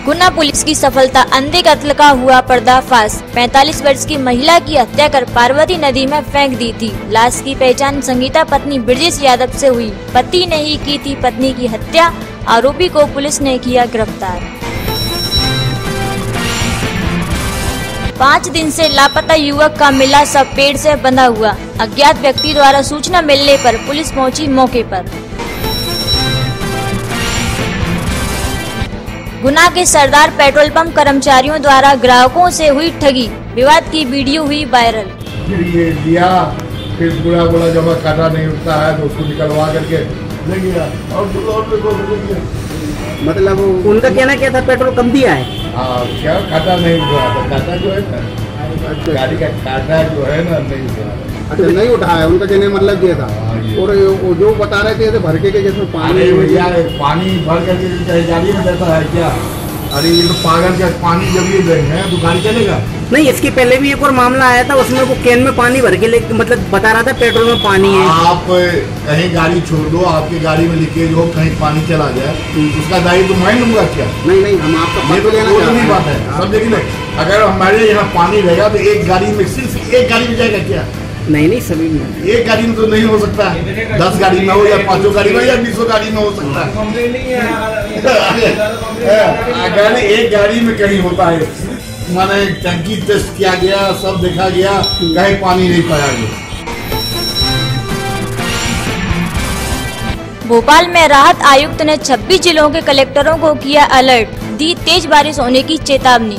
गुना police की सफलता, अंधे कत्ल का हुआ पर्दाफाश। 45 वर्ष की महिला की हत्या कर पार्वती नदी में फेंक दी थी। लाश की पहचान संगीता पत्नी ब्रजेश यादव से हुई। पति ने ही की थी पत्नी की हत्या। आरोपी को पुलिस ने किया गिरफ्तार। 5 दिन से लापता युवक का मिला शव पेड़ से बंधा हुआ। अज्ञात व्यक्ति द्वारा सूचना मिलने पर पुलिस पहुंची मौके पर। गुना के सरदार पेट्रोल पंप कर्मचारियों द्वारा ग्राहकों से हुई ठगी। विवाद की वीडियो हुई वायरल। फिर ये दिया, फिर बुरा जमा खाता नहीं उठता है तो उसको निकलवा करके ले गया और मतलब उनका कहना क्या था, पेट्रोल कम दिया है। क्या खाता नहीं उठ रहा था, खाता जो है ना गाड़ी का खाता जो है ना नहीं उठ रहा। अच्छा, नहीं उठाया, उनका कहने मतलब ये था। और जो बता रहे थे भर के जिसमें पानी भर करके गाड़ी में देता है क्या? अरे ये तो पागल का पानी जब ये देंगे तो गाड़ी चलेगा नहीं। इसके पहले भी एक और मामला आया था, उसमें वो कैन में पानी भर के मतलब बता रहा था पेट्रोल में पानी है। आप कहीं गाड़ी छोड़ दो, आपकी गाड़ी में लीकेज हो, कहीं पानी चला जाए, उसका दायित्व तो मैं लूंगा क्या? नहीं, हम आपका बात है सब। लेकिन अगर हमारे यहाँ पानी रहेगा तो एक गाड़ी में सिर्फ एक गाड़ी में जाएगा क्या? नहीं, सभी में एक गाड़ी में तो नहीं हो सकता। 10 गाड़ी में हो या 5 गाड़ी में या 20 गाड़ी में हो सकता है। अगर एक गाड़ी में कहीं होता है, माने टंकी टेस्ट किया गया, सब देखा गया, कहीं पानी नहीं पाया गया। भोपाल में राहत आयुक्त ने 26 जिलों के कलेक्टरों को किया अलर्ट। दी तेज बारिश होने की चेतावनी।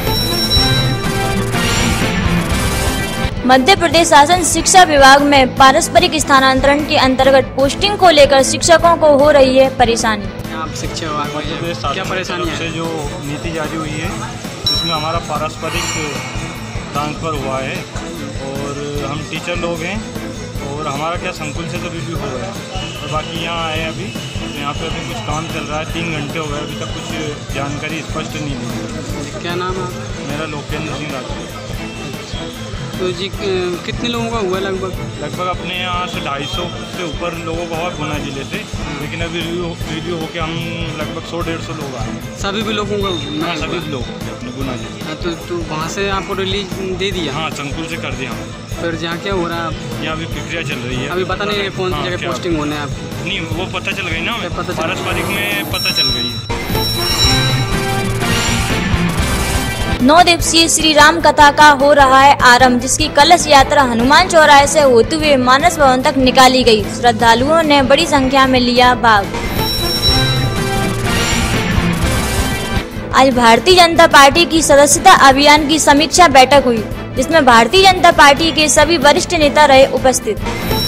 मध्य प्रदेश शासन शिक्षा विभाग में पारस्परिक स्थानांतरण के अंतर्गत पोस्टिंग को लेकर शिक्षकों को हो रही है परेशानी। आप शिक्षा विभाग में क्या परेशानी है? जो नीति जारी हुई है उसमें हमारा पारस्परिक ट्रांसफर हुआ है और हम टीचर लोग हैं और हमारा क्या संकुल से तो रिव्यू हो गया और बाकी यहाँ आए अभी तो यहाँ पे अभी कुछ काम चल रहा है। 3 घंटे हो गए, अभी तक कुछ जानकारी स्पष्ट नहीं मिली। क्या नाम है? मेरा लोकेंद्र सिंह राठौर। तो जी कितने लोगों का हुआ? लगभग अपने यहाँ से 250 से ऊपर लोगों का हुआ गुना जिले से, लेकिन अभी रिव्यू होके हम लगभग 100-150 लोग आए। सभी भी लोगों का? हाँ, सभी लोग अपने गुना जिले। तो वहाँ से आपको रिलीज दे दिया? हाँ, संकुल से कर दिया। फिर जहाँ क्या हो रहा है? यहाँ अभी प्रक्रिया चल रही है। अभी पता नहीं है कौन सी जगह पोस्टिंग होने है आप? नहीं, वो पता चल गई ना, पारस्परिक में पता चल गई। 9 दिवसीय श्री राम कथा का हो रहा है आरंभ, जिसकी कलश यात्रा हनुमान चौराहे से होते हुए मानस भवन तक निकाली गई। श्रद्धालुओं ने बड़ी संख्या में लिया भाग। आज भारतीय जनता पार्टी की सदस्यता अभियान की समीक्षा बैठक हुई, जिसमें भारतीय जनता पार्टी के सभी वरिष्ठ नेता रहे उपस्थित।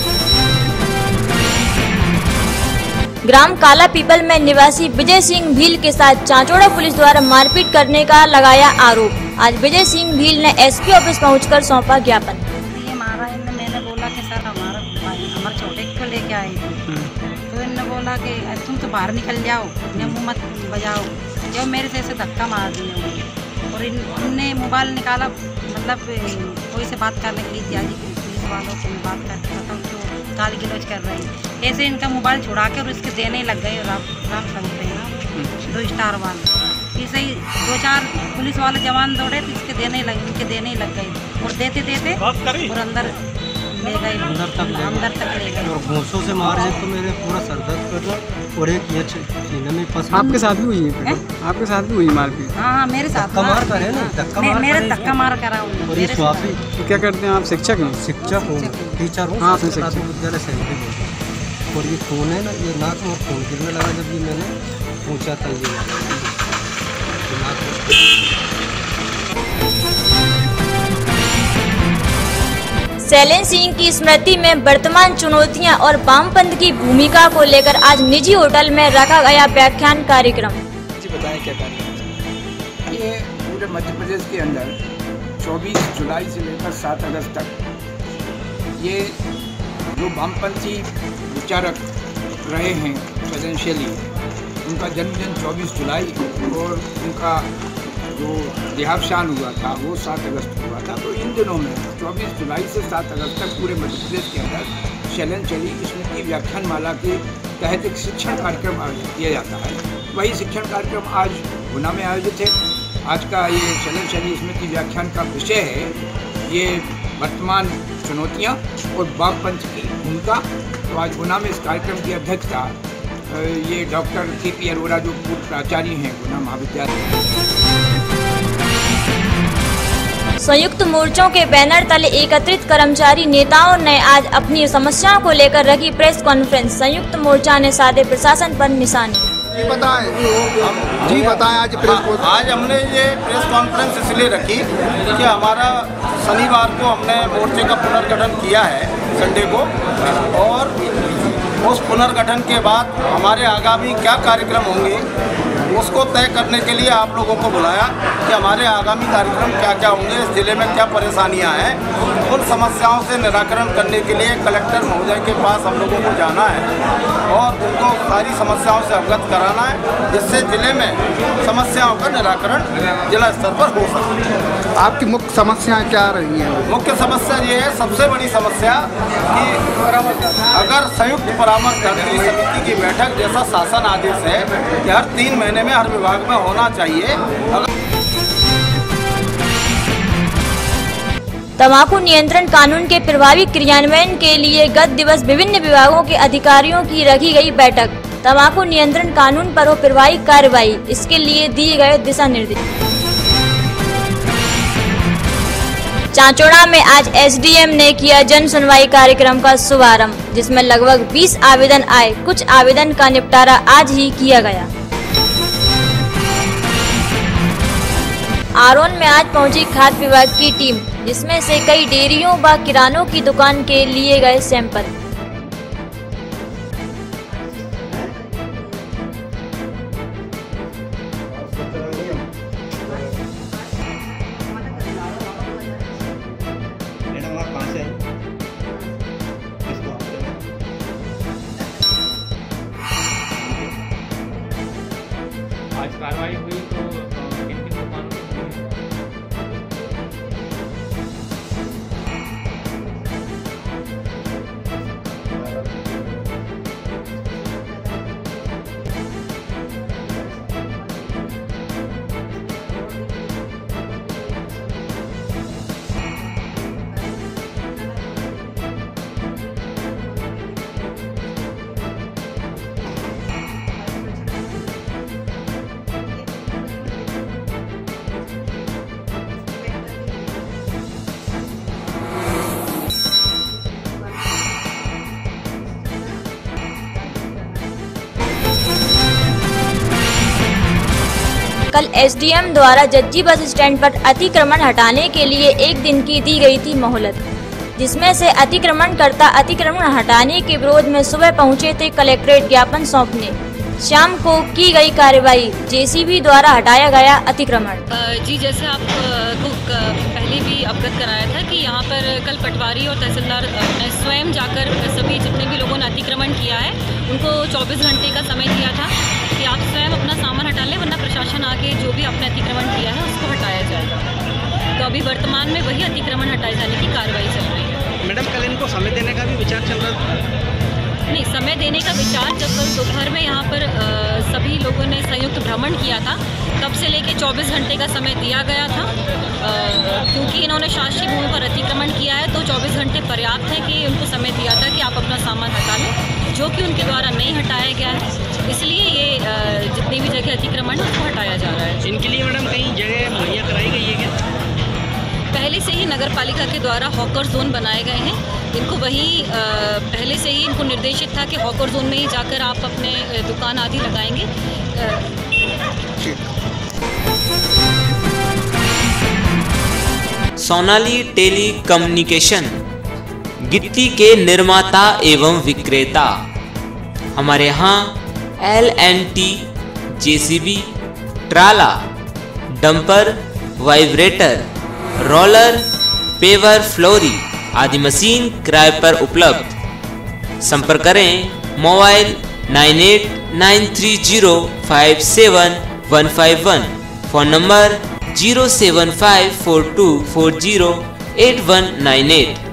ग्राम काला पीपल में निवासी विजय सिंह भील के साथ चांचोड़ा पुलिस द्वारा मारपीट करने का लगाया आरोप। आज विजय सिंह भील ने एसपी ऑफिस पहुंचकर सौंपा ज्ञापन। ये मारा इनने, मैंने बोला कि सर हमारे छोटे को लेके आए थे, तो इनने बोला कि तुम तो बाहर निकल जाओ, मुँह मत बजाओ। जब मेरे से ऐसे धक्का मार दिए मुझे और इनने मोबाइल निकाला, मतलब कोई से बात करने के लिए त्यागी पुलिस वालों से बात करके मतलब गाली गलौज कर रही है। ऐसे इनका मोबाइल छुड़ा के और इसके देने लग गए। राम समझते हैं ना 2 स्टार वाले, ऐसे ही 2-4 पुलिस वाले जवान दौड़े तो इसके देने लग गए और देते और अंदर ले गए, अंदर तक ले गए और घूंसों से मारे हैं। तो मेरे पूरा सर दर्द कर रहा और एक ये सीने में फंस। आपके साथ भी हुई है? आपके साथ भी हुई मारपीट? हाँ, मेरे साथ धक्का मार कर है ना, मेरे धक्का मार करा। तो क्या करते हैं आप? शिक्षक हैं? शिक्षक हूँ, टीचर हूँ। हाँ, विद्यालय से। और ये खून है ना, ये नाक में खून गिरने लगा जब ये मैंने पूछा था। ये शैलेंद्र सिंह की स्मृति में वर्तमान चुनौतियां और वामपंथ की भूमिका को लेकर आज निजी होटल में रखा गया व्याख्यान कार्यक्रम। जी बताएं क्या कार्यक्रम? ये पूरे मध्य प्रदेश के अंदर 24 जुलाई से लेकर 7 अगस्त तक ये जो वामपंथी विचारक रहे हैं प्रेजेंशियली, उनका जन्मदिन 24 जुलाई और उनका जो देहावसान हुआ था वो 7 अगस्त को हुआ था। तो इन दिनों में 24 जुलाई से 7 अगस्त तक पूरे मध्य प्रदेश के अंदर शैलेंद्र चली स्मृति व्याख्यान माला के तहत एक शिक्षण कार्यक्रम आयोजित किया जाता है। वही शिक्षण कार्यक्रम आज गुना में आयोजित है। आज का ये चलन स्मृति व्याख्यान का विषय है ये वर्तमान चुनौतियाँ और वामपंथ की भूमिका। तो आज गुना में इस कार्यक्रम की अध्यक्षता ये डॉक्टर के.पी. अरोड़ा जो पूर्व प्राचार्य हैं गुना महाविद्यालय। संयुक्त मोर्चों के बैनर तले एकत्रित कर्मचारी नेताओं ने आज अपनी समस्याओं को लेकर रखी प्रेस कॉन्फ्रेंस। संयुक्त मोर्चा ने साधे प्रशासन पर निशाने। जी बताएं आज हमने ये प्रेस कॉन्फ्रेंस इसलिए रखी कि हमारा शनिवार को हमने मोर्चे का पुनर्गठन किया है संडे को, और उस पुनर्गठन के बाद हमारे आगामी क्या कार्यक्रम होंगे उसको तय करने के लिए आप लोगों को बुलाया कि हमारे आगामी कार्यक्रम क्या क्या होंगे, इस जिले में क्या परेशानियां हैं, उन समस्याओं से निराकरण करने के लिए कलेक्टर महोदय के पास हम लोगों को जाना है और उनको सारी समस्याओं से अवगत कराना है, जिससे जिले में समस्याओं का निराकरण जिला स्तर पर हो सके। आपकी मुख्य समस्याएं क्या रही हैं? मुख्य समस्या ये है, सबसे बड़ी समस्या कि अगर संयुक्त परामर्शदात्री समिति की बैठक जैसा शासन आदेश है कि हर 3 महीने में हर विभाग में होना चाहिए। तंबाकू नियंत्रण कानून के प्रभावी क्रियान्वयन के लिए गत दिवस विभिन्न विभागों के अधिकारियों की रखी गई बैठक। तंबाकू नियंत्रण कानून पर हो प्रभावी कार्रवाई, इसके लिए दिए गए दिशा निर्देश। चांचौड़ा में आज एसडीएम ने किया जन सुनवाई कार्यक्रम का शुभारंभ, जिसमें लगभग 20 आवेदन आए। कुछ आवेदन का निपटारा आज ही किया गया। आरोन में आज पहुंची खाद्य विभाग की टीम, जिसमें से कई डेयरियों व किरानों की दुकान के लिए गए सैंपल। आज कार्रवाई हुई तो किन दुकानों कल एसडीएम द्वारा जज्जी बस स्टैंड पर अतिक्रमण हटाने के लिए 1 दिन की दी गई थी मोहलत, जिसमें से अतिक्रमणकर्ता अतिक्रमण हटाने के विरोध में सुबह पहुंचे थे कलेक्ट्रेट ज्ञापन सौंपने। शाम को की गई कार्रवाई, जेसीबी द्वारा हटाया गया अतिक्रमण। जी, जैसे आपको पहले भी अवगत कराया था कि यहाँ पर कल पटवारी और तहसीलदार ने स्वयं जाकर सभी जितने भी लोगों ने अतिक्रमण किया है उनको 24 घंटे का समय दिया था कि आप स्वयं अपना सामान हटा लें, वरना प्रशासन आके जो भी आपने अतिक्रमण किया है उसको हटाया जाएगा। तो अभी वर्तमान में वही अतिक्रमण हटाए जाने की कार्रवाई चल रही है। मैडम, कल इनको समय देने का भी विचार चल रहा था? नहीं, समय देने का विचार जब कल दोपहर में यहाँ पर सभी लोगों ने संयुक्त भ्रमण किया था तब से लेके 24 घंटे का समय दिया गया था, क्योंकि इन्होंने शासकीय भूमि पर अतिक्रमण किया है तो 24 घंटे पर्याप्त है कि उनको समय दिया था कि आप अपना सामान हटा लें, जो कि उनके द्वारा नहीं हटाया गया है। इसलिए ये जितनी भी जगह अतिक्रमण है उसको हटाया जा रहा है। इनके लिए मैडम कहीं जगह मुहैया कराई गई है क्या? पहले से ही नगर पालिका के द्वारा हॉकर जोन बनाए गए हैं। इनको वही पहले से ही इनको निर्देशित था कि हॉकर जोन में ही जाकर आप अपने दुकान आदि लगाएंगे। सोनाली टेलीकम्युनिकेशन गिट्टी के निर्माता एवं विक्रेता। हमारे यहाँ LNT, JCB, ट्राला, डंपर, वाइब्रेटर, रोलर, पेवर, फ्लोरी आदि मशीन किराए पर उपलब्ध। संपर्क करें मोबाइल 9893057151, फोन नंबर 07542408198।